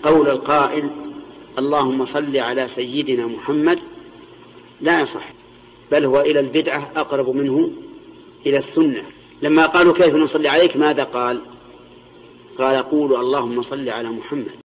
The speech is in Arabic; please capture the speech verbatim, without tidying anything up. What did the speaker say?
قول القائل اللهم صل على سيدنا محمد لا يصح، بل هو إلى البدعة أقرب منه إلى السنة. لما قالوا كيف نصلي عليك ماذا قال؟ قال قولوا اللهم صل على محمد.